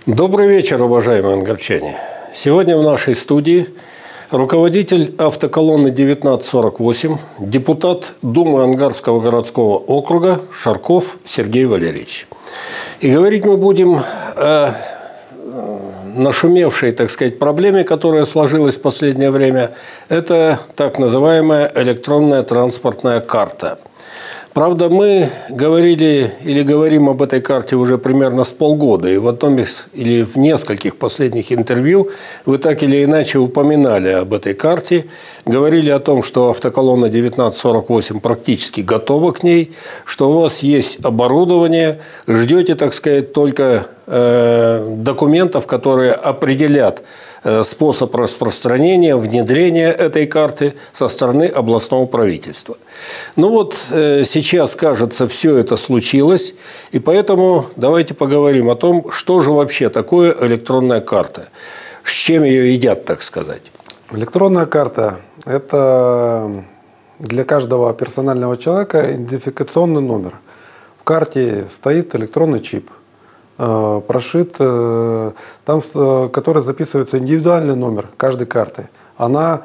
Добрый вечер, уважаемые ангарчане. Сегодня в нашей студии руководитель автоколонны 1948, депутат Думы Ангарского городского округа Шарков Сергей Валерьевич. И говорить мы будем о нашумевшей, так сказать, проблеме, которая сложилась в последнее время. Это так называемая электронная транспортная карта. Правда, мы говорили или говорим об этой карте уже примерно с полгода, и в одном или в нескольких последних интервью вы так или иначе упоминали об этой карте, говорили о том, что автоколонна 1948 практически готова к ней, что у вас есть оборудование, ждете, так сказать, только документов, которые определят способ распространения, внедрения этой карты со стороны областного правительства. Ну вот сейчас, кажется, все это случилось, и поэтому давайте поговорим о том, что же вообще такое электронная карта, с чем ее едят, так сказать. Электронная карта – это для каждого персонального человека идентификационный номер. В карте стоит электронный чип, прошит, там, который записывается индивидуальный номер каждой карты. Она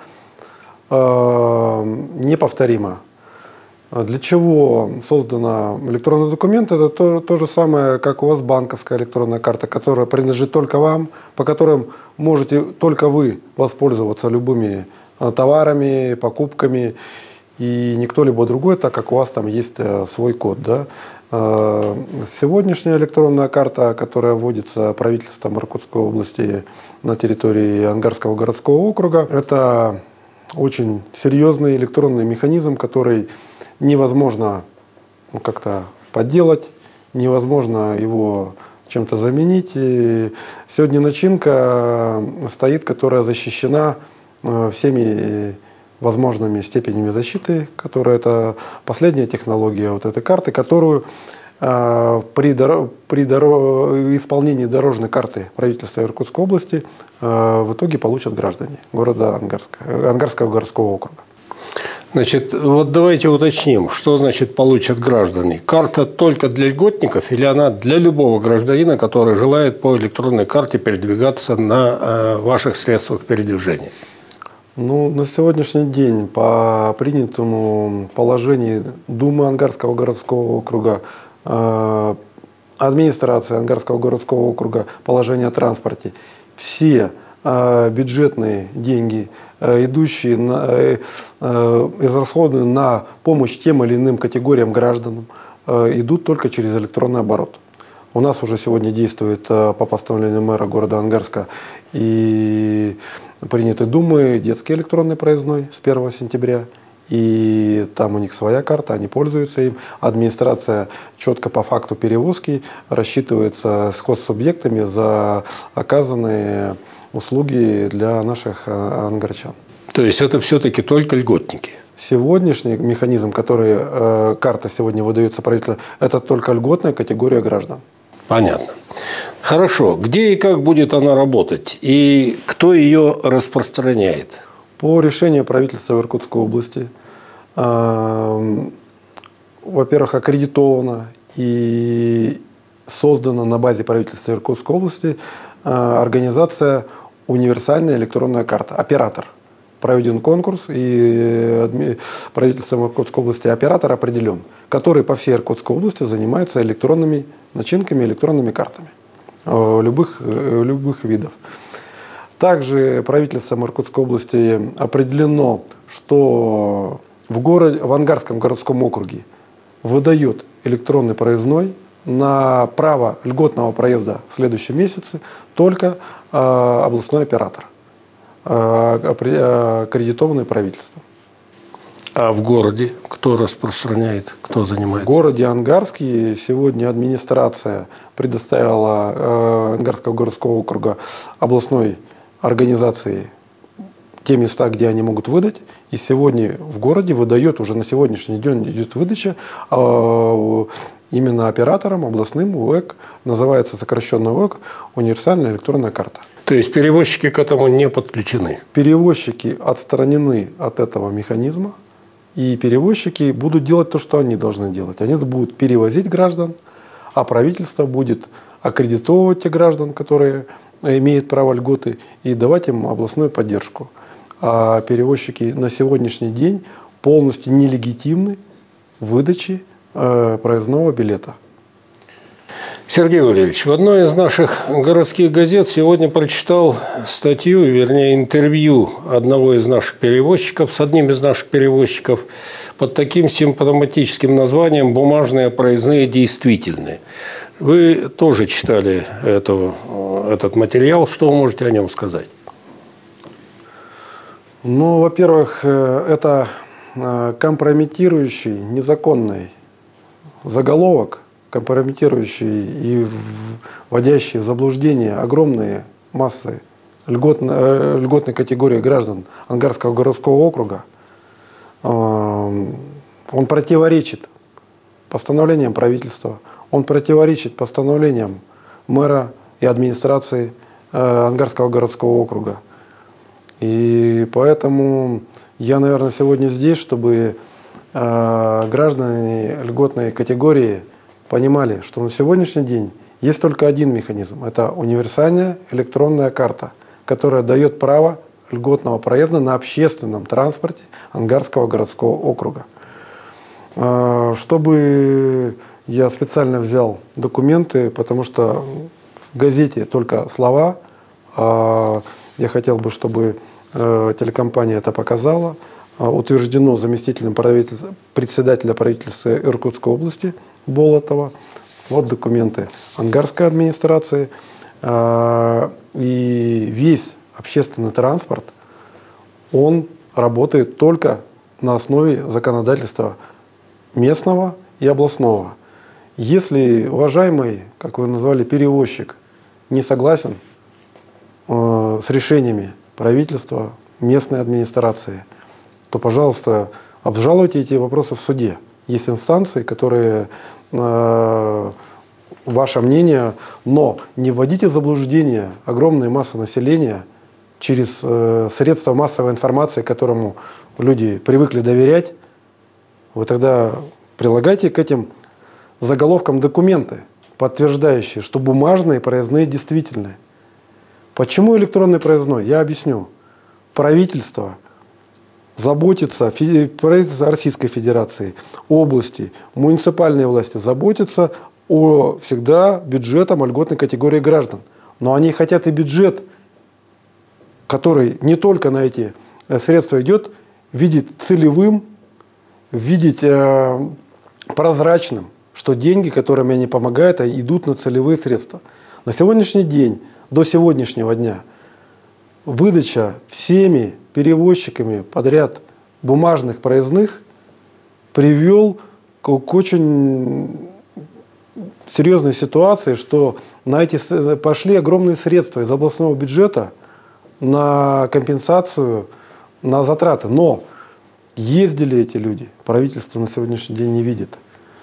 неповторима. Для чего создана электронный документ? Это то же самое, как у вас банковская электронная карта, которая принадлежит только вам, по которым можете только вы воспользоваться любыми товарами, покупками, и никто либо другой, так как у вас там есть свой код. Да? Сегодняшняя электронная карта, которая вводится правительством Иркутской области на территории Ангарского городского округа, это очень серьезный электронный механизм, который невозможно как-то подделать, невозможно его чем-то заменить. И сегодня начинка стоит, которая защищена всеми возможными степенями защиты, которая это последняя технология вот этой карты, которую при исполнении дорожной карты правительства Иркутской области в итоге получат граждане города Ангарского городского округа. Значит, вот давайте уточним, что значит получат граждане. Карта только для льготников или она для любого гражданина, который желает по электронной карте передвигаться на ваших средствах передвижения? Ну, на сегодняшний день по принятому положению Думы Ангарского городского округа, администрации Ангарского городского округа, положение о транспорте, все бюджетные деньги, идущие израсходованные на помощь тем или иным категориям граждан, идут только через электронный оборот. У нас уже сегодня действует по постановлению мэра города Ангарска и принятой Думы детский электронный проездной с 1 сентября. И там у них своя карта, они пользуются им. Администрация четко по факту перевозки рассчитывается с хозсубъектами за оказанные услуги для наших ангарчан. То есть это все-таки только льготники? Сегодняшний механизм, который карта сегодня выдается правительству, это только льготная категория граждан. Понятно. Хорошо. Где и как будет она работать? И кто ее распространяет? По решению правительства Иркутской области, во-первых, аккредитована и создана на базе правительства Иркутской области организация «Универсальная электронная карта», оператор. Проведен конкурс, и правительством Иркутской области оператор определен, который по всей Иркутской области занимается электронными начинками, электронными картами любых видов. Также правительством Иркутской области определено, что в Ангарском городском округе выдает электронный проездной на право льготного проезда в следующем месяце только областной оператор, аккредитованный правительством. А в городе кто распространяет, кто занимается? В городе Ангарске сегодня администрация предоставила Ангарского городского округа областной организации те места, где они могут выдать. И сегодня в городе выдает, уже на сегодняшний день идет выдача именно оператором областным УЭК, называется сокращенно УЭК, универсальная электронная карта. То есть перевозчики к этому не подключены? Перевозчики отстранены от этого механизма, и перевозчики будут делать то, что они должны делать. Они будут перевозить граждан, а правительство будет аккредитовывать тех граждан, которые имеют право льготы, и давать им областную поддержку. А перевозчики на сегодняшний день полностью нелегитимны в выдаче проездного билета. Сергей Валерьевич, в одной из наших городских газет сегодня прочитал статью, вернее интервью одного из наших перевозчиков, с одним из наших перевозчиков, под таким симптоматическим названием «Бумажные проездные действительны». Вы тоже читали этот материал. Что вы можете о нем сказать? Ну, во-первых, это компрометирующий, незаконный заголовок, компрометирующий и вводящий в заблуждение огромные массы льготной категории граждан Ангарского городского округа. Он противоречит постановлениям правительства, он противоречит постановлениям мэра и администрации Ангарского городского округа. И поэтому я, наверное, сегодня здесь, чтобы граждане льготной категории понимали, что на сегодняшний день есть только один механизм. Это универсальная электронная карта, которая дает право льготного проезда на общественном транспорте Ангарского городского округа. Чтобы я специально взял документы, потому что в газете только слова. Я хотел бы, чтобы телекомпания это показала. Утверждено заместителем председателя правительства Иркутской области Болотова. Вот документы Ангарской администрации. И весь общественный транспорт, он работает только на основе законодательства местного и областного. Если уважаемый, как вы назвали, перевозчик не согласен с решениями правительства, местной администрации, то, пожалуйста, обжалуйте эти вопросы в суде. Есть инстанции, которые ваше мнение, но не вводите в заблуждение огромные массы населения через средства массовой информации, которому люди привыкли доверять. Вы тогда прилагайте к этим заголовкам документы, подтверждающие, что бумажные проездные действительны. Почему электронный проездной? Я объясню. Правительство заботится, правительство Российской Федерации, области, муниципальные власти заботятся о всегда бюджетом льготной категории граждан. Но они хотят и бюджет, который не только на эти средства идет, видеть целевым, видеть прозрачным, что деньги, которыми они помогают, идут на целевые средства. На сегодняшний день, до сегодняшнего дня, выдача всеми перевозчиками подряд бумажных проездных привел к очень серьезной ситуации, что на эти пошли огромные средства из областного бюджета на компенсацию, на затраты. Но ездили эти люди, правительство на сегодняшний день не видит.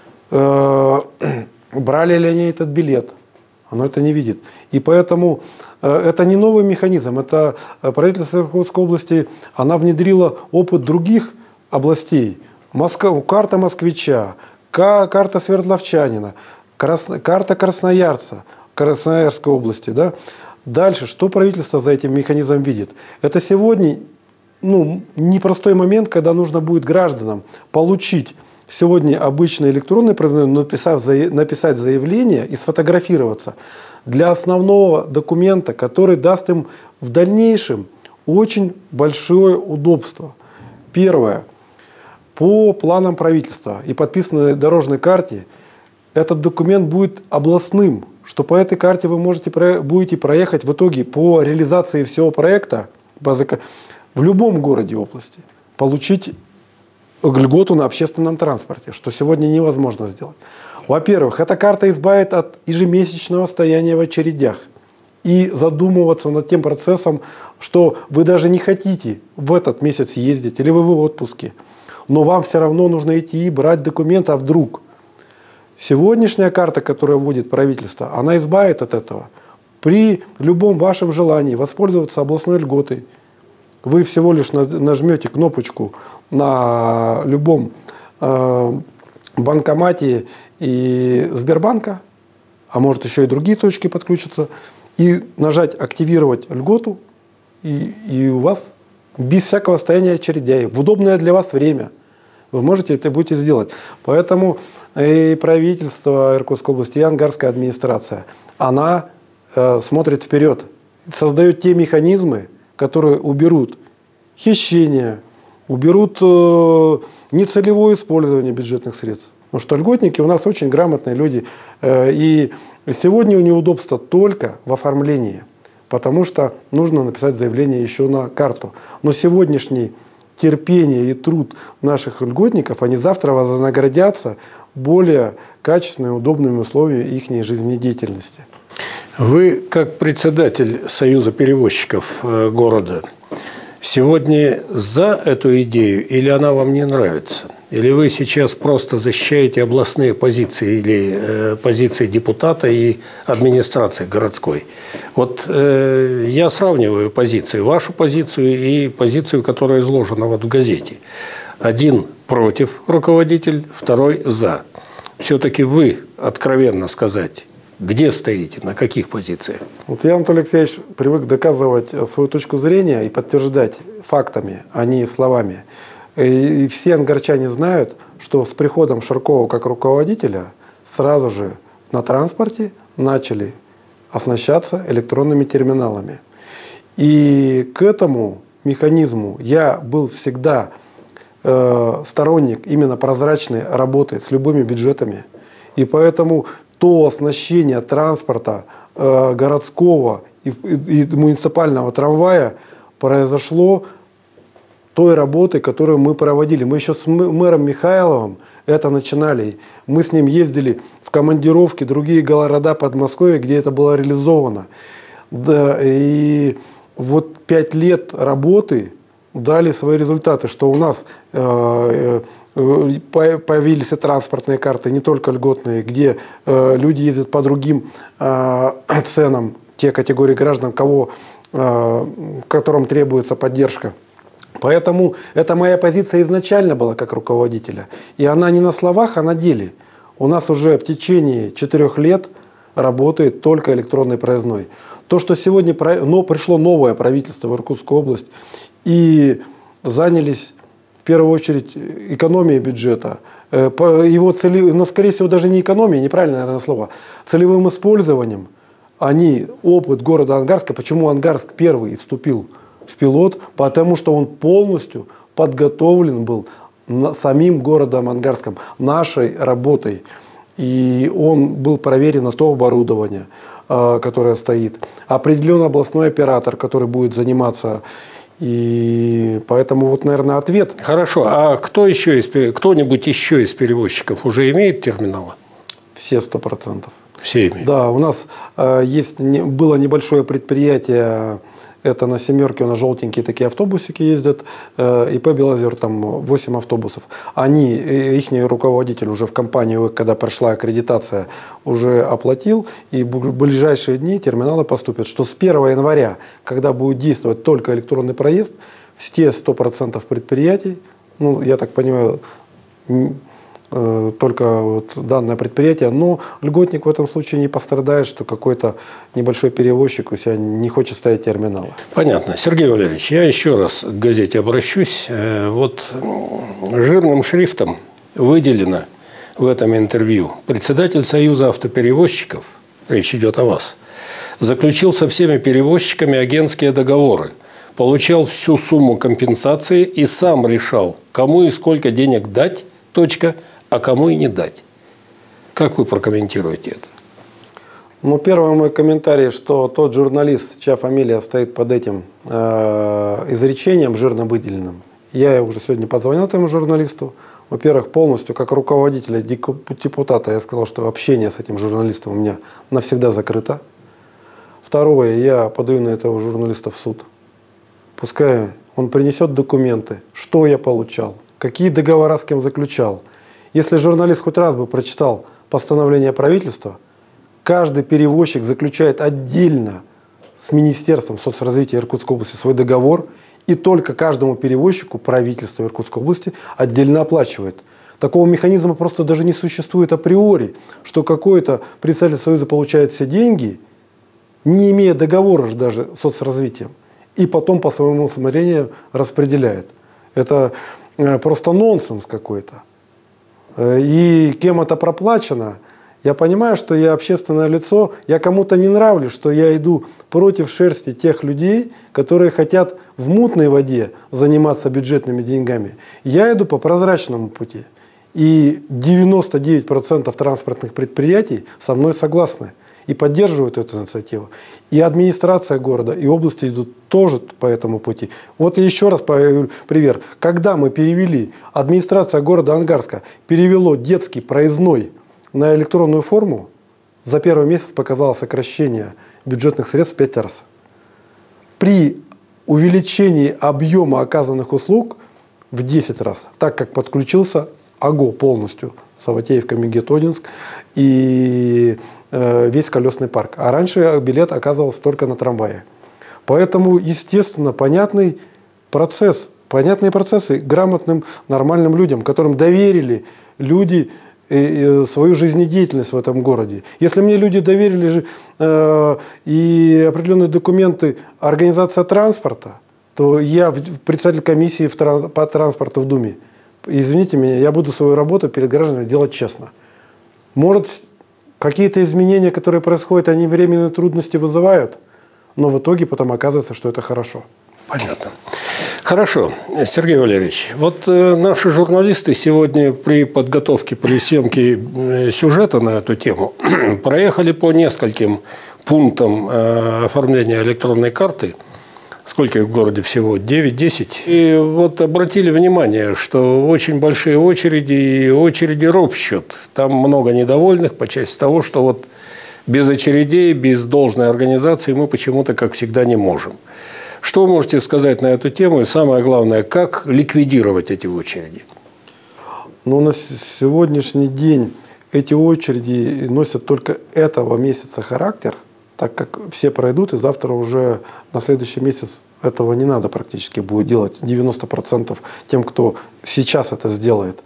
Брали ли они этот билет? Оно это не видит. И поэтому это не новый механизм. Это правительство Иркутской области, она внедрила опыт других областей. Карта москвича, карта свердловчанина, карта красноярца, Красноярской области. Да? Дальше, что правительство за этим механизмом видит? Это сегодня непростой момент, когда нужно будет гражданам получить сегодня обычный электронный проездной, написать заявление и сфотографироваться для основного документа, который даст им в дальнейшем очень большое удобство. Первое. По планам правительства и подписанной дорожной карте этот документ будет областным, что по этой карте вы будете проехать в итоге по реализации всего проекта в любом городе области, получить льготу на общественном транспорте, что сегодня невозможно сделать. Во-первых, эта карта избавит от ежемесячного стояния в очередях и задумываться над тем процессом, что вы даже не хотите в этот месяц ездить или вы в отпуске, но вам все равно нужно идти и брать документы, а вдруг. Сегодняшняя карта, которую вводит правительство, она избавит от этого. При любом вашем желании воспользоваться областной льготой, вы всего лишь нажмете кнопочку на любом банкомате и Сбербанка, а может еще и другие точки подключатся, и нажать «Активировать льготу», и у вас без всякого стояния очередей, в удобное для вас время вы можете это будете сделать. Поэтому и правительство Иркутской области, и Ангарская администрация, она смотрит вперед, создает те механизмы, которые уберут хищение, уберут нецелевое использование бюджетных средств. Потому что льготники у нас очень грамотные люди. И сегодня неудобство только в оформлении, потому что нужно написать заявление еще на карту. Но сегодняшний терпение и труд наших льготников, они завтра вознаградятся более качественными, удобными условиями их жизнедеятельности. Вы, как председатель Союза перевозчиков города, сегодня за эту идею или она вам не нравится? Или вы сейчас просто защищаете областные позиции или позиции депутата и администрации городской? Вот я сравниваю позиции, вашу позицию и позицию, которая изложена вот в газете. Один против руководитель, второй за. Все-таки вы, откровенно сказать, где стоите, на каких позициях? Вот я, Анатолий Алексеевич, привык доказывать свою точку зрения и подтверждать фактами, а не словами. И все ангарчане знают, что с приходом Ширкова как руководителя сразу же на транспорте начали оснащаться электронными терминалами. И к этому механизму я был всегда сторонник именно прозрачной работы с любыми бюджетами. И поэтому то оснащение транспорта городского и муниципального трамвая произошло той работы, которую мы проводили. Мы еще с мэром Михайловым это начинали. Мы с ним ездили в командировки в другие города Подмосковья, где это было реализовано. Да, и вот 5 лет работы дали свои результаты, что у нас появились и транспортные карты, не только льготные, где люди ездят по другим ценам, те категории граждан, которым требуется поддержка. Поэтому это моя позиция изначально была как руководителя. И она не на словах, а на деле. У нас уже в течение 4 лет работает только электронный проездной. То, что сегодня пришло новое правительство в Иркутскую область и занялись в первую очередь экономией бюджета, его но скорее всего даже не экономией, неправильное, наверное, слово, целевым использованием, они опыт города Ангарска, почему Ангарск первый вступил в пилот, потому что он полностью подготовлен был самим городом Ангарском, нашей работой. И он был проверен на то оборудование, которое стоит. Определен областной оператор, который будет заниматься. И поэтому вот, наверное, ответ. Хорошо. А кто-нибудь еще из перевозчиков уже имеет терминалы? Все 100%. Все имеют? Да, у нас было небольшое предприятие. Это на «семерке», на желтенькие такие автобусики ездят. ИП «Белозер», там 8 автобусов. Их руководитель уже в компанию, когда прошла аккредитация, уже оплатил. И в ближайшие дни терминалы поступят. Что с 1 января, когда будет действовать только электронный проезд, все 100% предприятий, ну, я так понимаю, только вот данное предприятие, но льготник в этом случае не пострадает, что какой-то небольшой перевозчик у себя не хочет ставить терминалы. Понятно. Сергей Валерьевич, я еще раз к газете обращусь. Вот жирным шрифтом выделено в этом интервью: председатель Союза автоперевозчиков, речь идет о вас, заключил со всеми перевозчиками агентские договоры, получал всю сумму компенсации и сам решал, кому и сколько денег дать, а кому и не дать. Как вы прокомментируете это? Ну, первый мой комментарий, что тот журналист, чья фамилия стоит под этим изречением жирно выделенным, я уже сегодня позвонил этому журналисту. Во-первых, полностью, как руководителя депутата, я сказал, что общение с этим журналистом у меня навсегда закрыто. Второе, я подаю на этого журналиста в суд. Пускай он принесет документы, что я получал, какие договора с кем заключал. Если журналист хоть раз бы прочитал постановление правительства, каждый перевозчик заключает отдельно с Министерством соцразвития Иркутской области свой договор, и только каждому перевозчику правительство Иркутской области отдельно оплачивает. Такого механизма просто даже не существует априори, что какой-то представитель Союза получает все деньги, не имея договора даже с соцразвитием, и потом по своему усмотрению распределяет. Это просто нонсенс какой-то. И кем это проплачено, я понимаю, что я общественное лицо, я кому-то не нравлюсь, что я иду против шерсти тех людей, которые хотят в мутной воде заниматься бюджетными деньгами. Я иду по прозрачному пути. И 99% транспортных предприятий со мной согласны и поддерживают эту инициативу. И администрация города, и области идут тоже по этому пути. Вот еще раз пример. Когда мы перевели, администрация города Ангарска перевело детский проездной на электронную форму, за первый месяц показало сокращение бюджетных средств в 5 раз. При увеличении объема оказанных услуг в 10 раз, так как подключился АГО полностью, Саватеевка, Мегетодинск и весь колесный парк. А раньше билет оказывался только на трамвае. Поэтому, естественно, понятные процессы грамотным, нормальным людям, которым доверили люди свою жизнедеятельность в этом городе. Если мне люди доверили и определенные документы организация транспорта, то я председатель комиссии по транспорту в Думе. Извините меня, я буду свою работу перед гражданами делать честно. Может, какие-то изменения, которые происходят, они временные трудности вызывают, но в итоге потом оказывается, что это хорошо. Понятно. Хорошо. Сергей Валерьевич, вот наши журналисты сегодня при подготовке, при съемке сюжета на эту тему проехали по нескольким пунктам оформления электронной карты. Сколько их в городе всего? 9-10. И вот обратили внимание, что очень большие очереди, и очереди ропщут. Там много недовольных по части того, что вот без очередей, без должной организации мы почему-то, как всегда, не можем. Что вы можете сказать на эту тему? И самое главное, как ликвидировать эти очереди? Ну, на сегодняшний день эти очереди носят только этого месяца характер, так как все пройдут, и завтра уже на следующий месяц этого не надо практически будет делать. 90% тем, кто сейчас это сделает.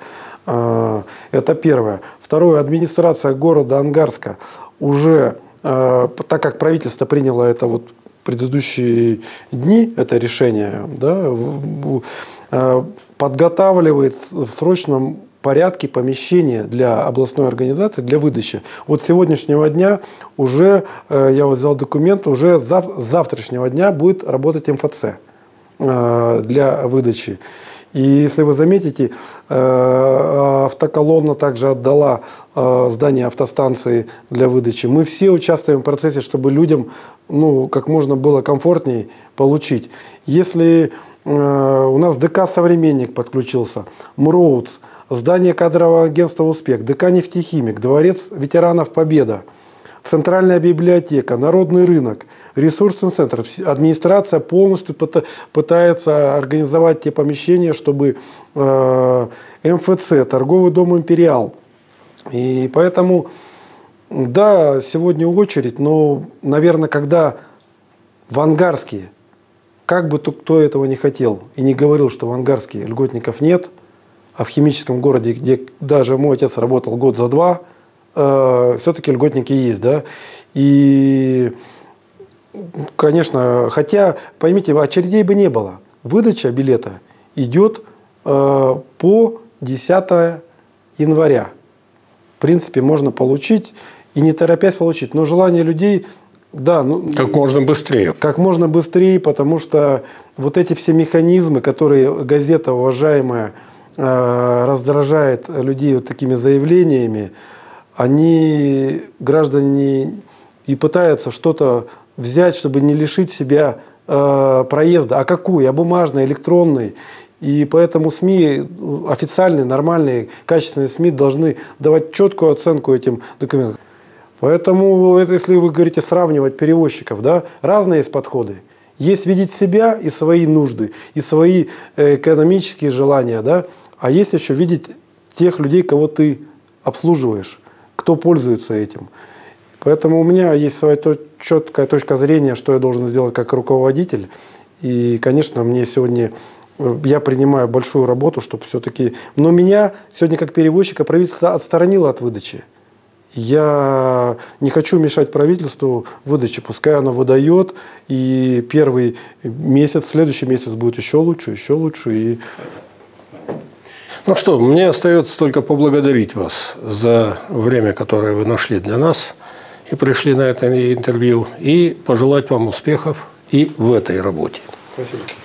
Это первое. Второе. Администрация города Ангарска уже, так как правительство приняло это вот предыдущие дни, это решение, да, подготавливает в срочном порядке помещения для областной организации, для выдачи. Вот с сегодняшнего дня уже, я вот взял документ, уже с завтрашнего дня будет работать МФЦ для выдачи. И если вы заметите, автоколонна также отдала здание автостанции для выдачи. Мы все участвуем в процессе, чтобы людям как можно было комфортнее получить. Если у нас ДК «Современник» подключился, МРОУЦ, здание кадрового агентства «Успех», ДК «Нефтехимик», дворец ветеранов «Победа», Центральная библиотека, Народный рынок, ресурсный центр. Администрация полностью пытается организовать те помещения, чтобы МФЦ, торговый дом «Империал». И поэтому, да, сегодня очередь, но, наверное, когда в Ангарске, как бы кто этого не хотел и не говорил, что в Ангарске льготников нет, а в химическом городе, где даже мой отец работал год за два, все-таки льготники есть, да. И, конечно, хотя, поймите, очередей бы не было. Выдача билета идет по 10 января. В принципе, можно получить и не торопясь получить. Но желание людей, да. Как можно быстрее. Как можно быстрее, потому что вот эти все механизмы, которые газета уважаемая раздражает людей вот такими заявлениями, они, граждане, и пытаются что-то взять, чтобы не лишить себя проезда. А какую? А бумажный, электронный. И поэтому СМИ, официальные, нормальные, качественные СМИ должны давать четкую оценку этим документам. Поэтому, если вы говорите сравнивать перевозчиков, да, разные есть подходы. Есть видеть себя и свои нужды, и свои экономические желания, да, а есть еще видеть тех людей, кого ты обслуживаешь, кто пользуется этим. Поэтому у меня есть своя четкая точка зрения, что я должен сделать как руководитель. И, конечно, мне сегодня я принимаю большую работу, чтобы все-таки... Но меня сегодня как перевозчика правительство отсторонило от выдачи. Я не хочу мешать правительству выдаче. Пускай оно выдает, и первый месяц, следующий месяц будет еще лучше, еще лучше. И... Ну что, мне остается только поблагодарить вас за время, которое вы нашли для нас и пришли на это интервью, и пожелать вам успехов и в этой работе. Спасибо.